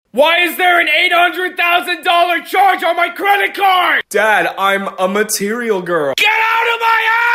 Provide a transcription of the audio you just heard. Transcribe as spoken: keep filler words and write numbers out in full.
Why is there an eight hundred thousand dollar charge on my credit card? Dad, I'm a material girl. Get out of my house!